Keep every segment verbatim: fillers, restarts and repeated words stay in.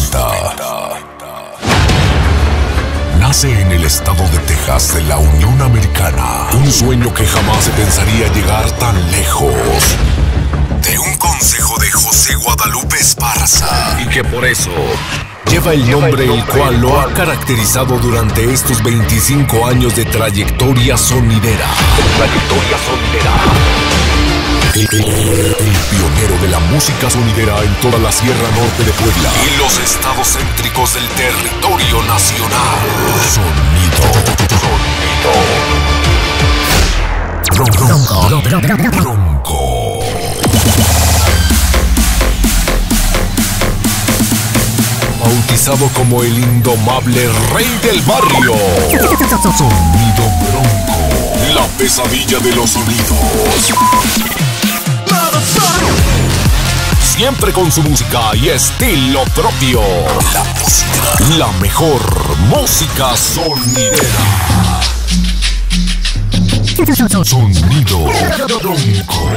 presenta. Nace en el estado de Texas de la Unión Americana. Un sueño que jamás se pensaría llegar tan lejos. De un consejo de José Guadalupe Esparza. Y que por eso lleva el nombre el cual lo ha caracterizado durante estos veinticinco años de trayectoria sonidera. Trayectoria sonidera. El, el, el pionero de la música sonidera en toda la Sierra Norte de Puebla y los estados céntricos del territorio nacional. Sonido. Sonido. Bronco. Bronco. Bautizado como el indomable rey del barrio. Sonido Bronco. La pesadilla de los sonidos. Siempre con su música y estilo propio. La música. La mejor música sonidera. Sonido Bronco.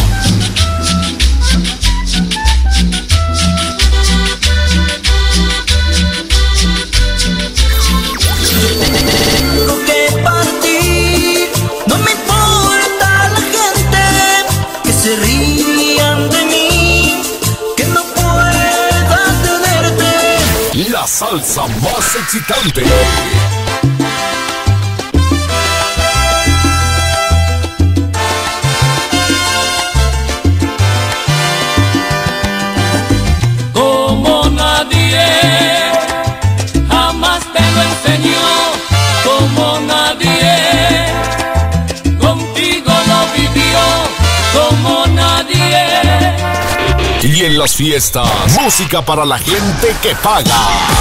Tengo que partir, no me importa la gente que se rían de mí, que no pueda tenerte. La salsa más excitante. Como nadie jamás te lo enseñó, como nadie contigo lo vivió, como nadie. Y en las fiestas, música para la gente que paga.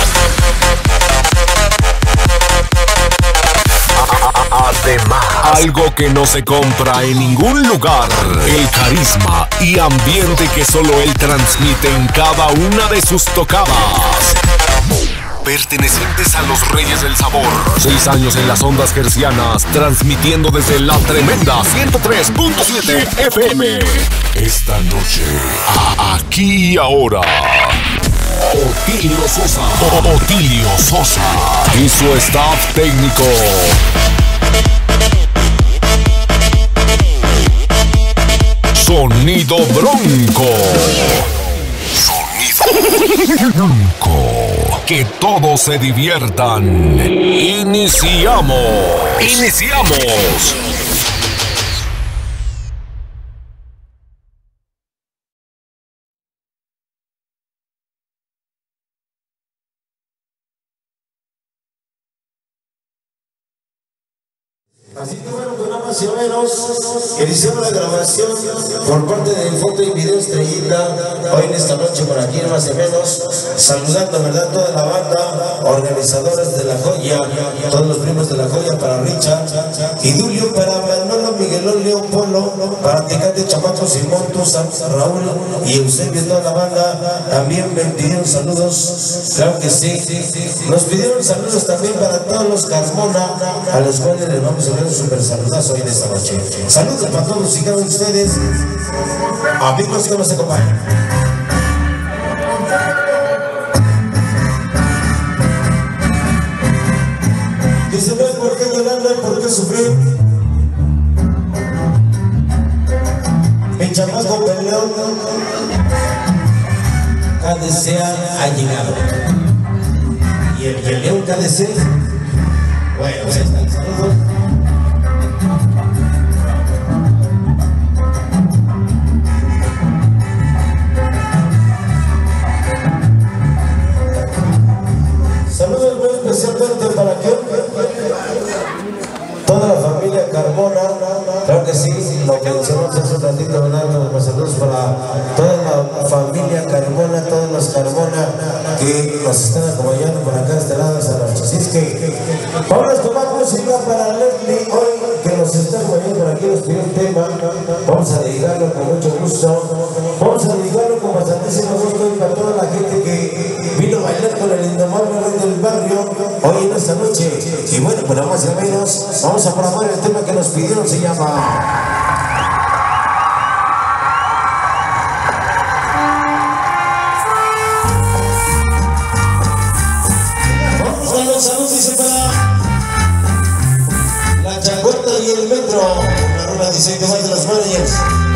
Además, algo que no se compra en ningún lugar. El carisma y ambiente que solo él transmite en cada una de sus tocadas. Pertenecientes a los Reyes del Sabor. Seis años en las ondas hercianas, transmitiendo desde la tremenda ciento tres punto siete F M. Esta noche, a aquí y ahora, Otilio Sosa. O- Otilio Sosa y su staff técnico. Sonido Bronco. Sonido Bronco. Que todos se diviertan. Iniciamos. Iniciamos. Así que bueno, pues nada más y menos iniciamos la grabación por parte del Foto y Video Estrellita hoy en esta noche por aquí más o menos, saludando verdad toda la banda, organizadores de La Joya, todos los primos de La Joya, para Richard y Dulio, para Manolo, Miguelón, León, Polo, para Tecate, Chamaco, Simón, Tusa, Raúl y Eusebio, toda la banda. También me pidieron saludos, claro que sí, nos pidieron saludos también para todos los Carmona, a los cuales les vamos a dar un super saludazo hoy en esta noche. Saludos para todos y cada uno de ustedes, amigos que nos acompañan. Dice, no hay por qué llorar, no hay por qué sufrir. Mi chamaco peleón, K D C ha llegado. Y el peleón K D C, bueno, pues están saludos. Saludos muy especialmente para que toda la familia Carmona, claro que sí, lo mencionamos hace un ratito, ¿verdad? Los saludos para toda la familia Carmona, todos los Carmona que nos están acompañando por acá de este lado de esta noche. Así es que vamos a tomar música para Leslie hoy, que nos está acompañando por aquí, nos pidió un tema. Vamos a dedicarlo con mucho gusto, vamos a dedicarlo con bastantísimo gusto y para toda la gente que vino a bailar con el indomable rey del barrio hoy en esta noche. Y bueno, pues nada más y menos, vamos a programar el tema que nos pidieron, se llama y el metro. La rueda diseño más de los managers.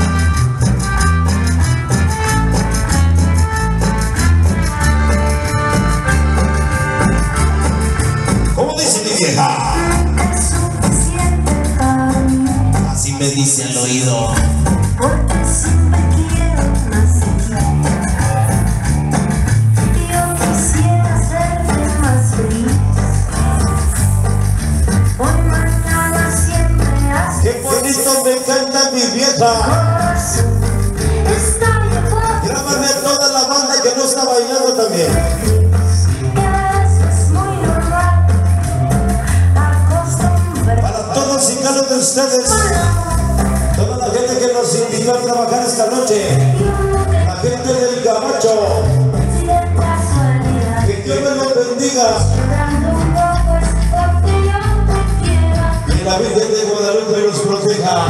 ¿Cómo dice mi vieja? Así me dice al oído. Porque siempre quiero más de ti. Yo quisiera hacerte más feliz. Hoy, mañana, siempre así. ¡Qué bonito me canta mi vieja! Grábame a toda la banda que no está bailando también. Para todos y cada uno de ustedes, toda la gente que nos invitó a trabajar esta noche, la gente del Gabacho, que Dios me los bendiga. Y la Virgen de Guadalupe los proteja.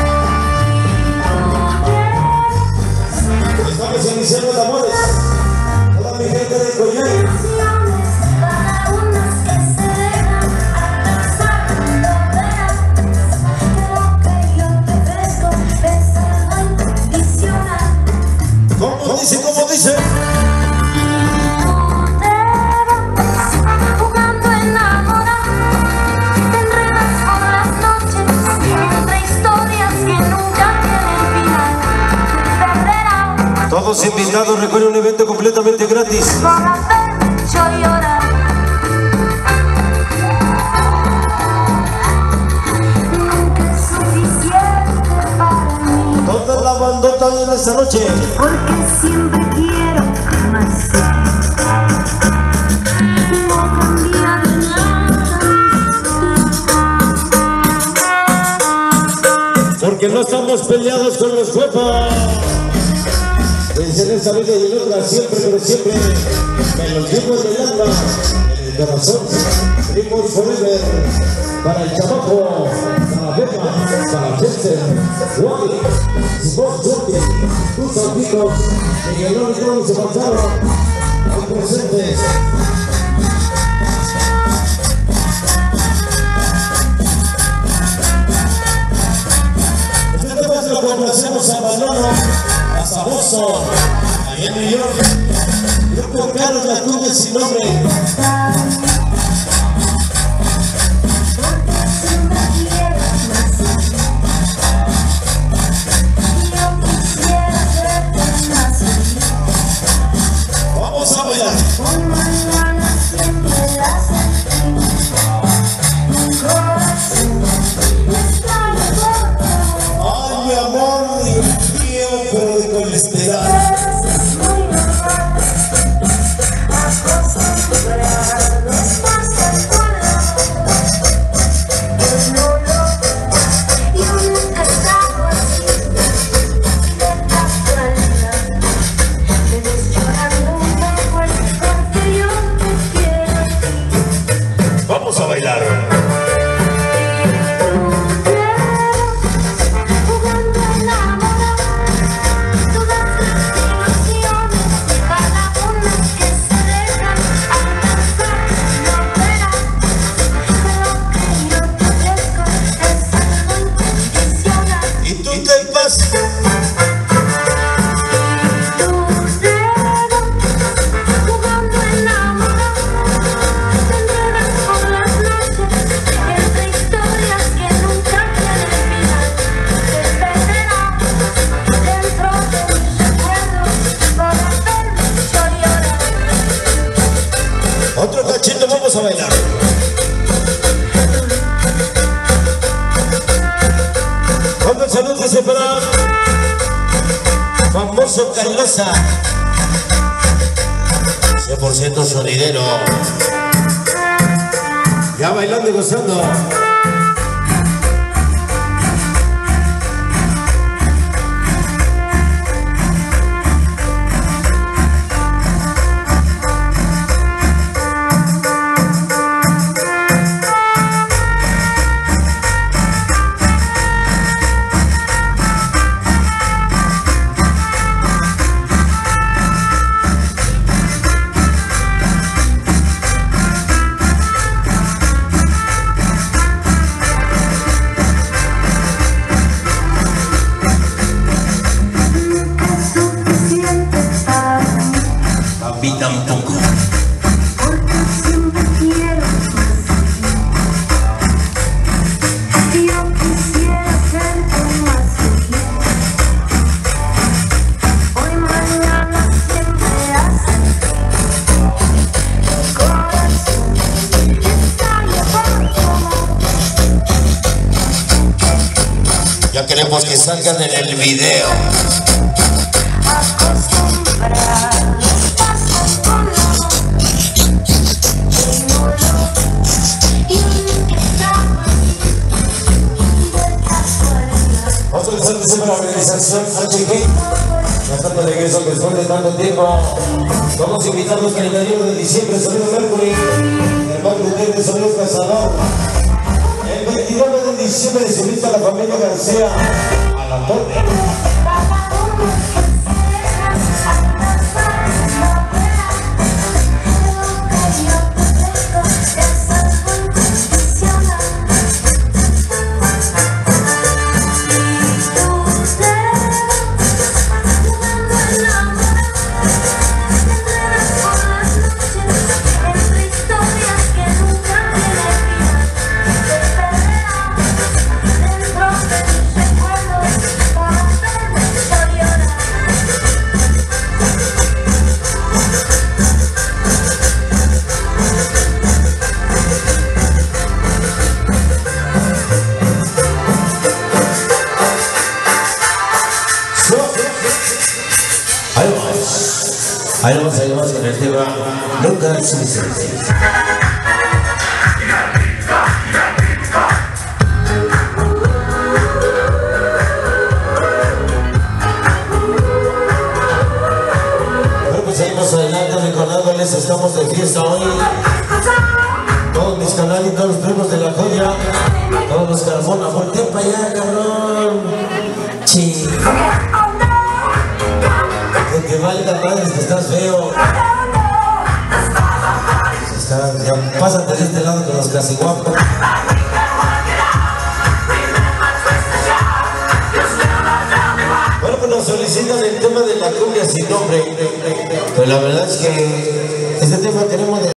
Estamos iniciando de amores. Toda mi gente de Coyay. ¿Cómo dice? ¿Cómo dice? Jugando enamorar, te enredas por las noches entre historias que nunca tienen final. Perderás. Todos invitados, recuerden un evento completamente gratis. Por haberme hecho llorar. Nunca es suficiente para mí. Toda la bandota en esta noche. Porque siempre quiero más. No cambia nada. Porque no estamos peleados con los cuerpos. En esta vida y en otra siempre, pero siempre me los llevo en el alma, en el corazón. Primos forever. Para el Chamaco, para Bema, para Chester, Wally, Sport Junkie, tus amigos, que llegaron y todos se marcharon, hoy presentes. Este tema lo complacemos a Manolo, a Saboso, allá en New York. Grupo Carlos La Cumbia sin nombre. Vamos a bailar. Ay, mi amor, mío, pero con esperanza. Vamos a bailar. ¿Y tú qué pasa? Otro cachito, vamos a bailar. Cuando el saludo se para famoso Carlosa, cien por ciento sonidero, ya bailando y gozando. Ya queremos que salgan en el video. Vamos a empezar con la organización H G. Ya están de regreso después de tanto tiempo. Vamos a invitarlos que el veintiuno de diciembre, Sonido Mercury, el Banco de Sonido Cazador. El veintinueve de diciembre se invita a la familia García a la torre. Ahí vamos, ahí vamos, ahí vamos con el tema Nunca es suficiente. Bueno, pues seguimos adelante recordándoles, estamos de fiesta hoy. Todos mis canales, todos los primos de la joya, todos los Carmona, voltea para allá, cabrón. Sí. Que valga madres que estás feo. Está, ya, pásate de este lado con los casi guapos. Bueno, pues nos solicitan el tema de la cumbia sin nombre. Pero la verdad es que este tema tenemos de